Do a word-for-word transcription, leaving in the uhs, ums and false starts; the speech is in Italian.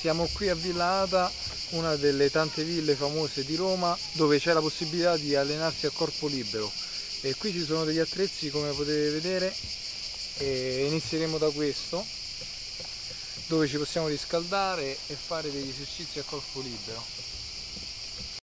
Siamo qui a Villa Ada, una delle tante ville famose di Roma dove c'è la possibilità di allenarsi a corpo libero, e qui ci sono degli attrezzi come potete vedere, e inizieremo da questo dove ci possiamo riscaldare e fare degli esercizi a corpo libero.